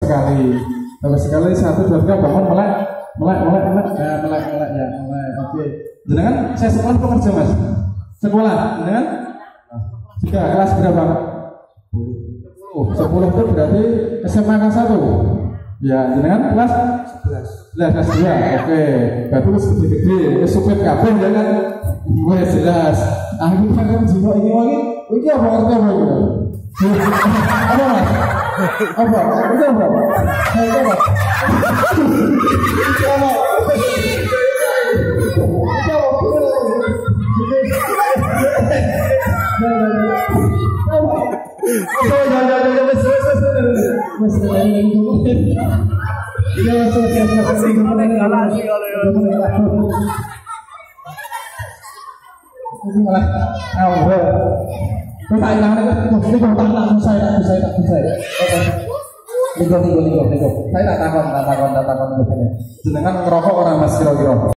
sekali. Bagus sekali. 1, 2, 3 bangun melek. Ya, melek ya. Oke. Jenengan saya sekolah pekerja Mas. Sekolah, jenengan? Jika kelas berapa? 10 itu berarti SMA kelas 1. Ya, jenengan kelas 11 kelas 2. Oke. Berarti wis gede-gede, supir kabeh ya kan. Wes jelas. Aku kan jiwa ini lagi. Iki apa ngerti apa iki? Apa Mas? Apa? Itu apa? Itu apa? Saya tak takon. Jenengan ngerokok orang Mas kira-kira?